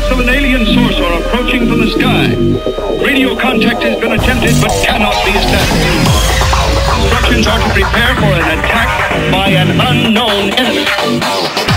Reports of an alien source are approaching from the sky. Radio contact has been attempted but cannot be established. Instructions are to prepare for an attack by an unknown enemy.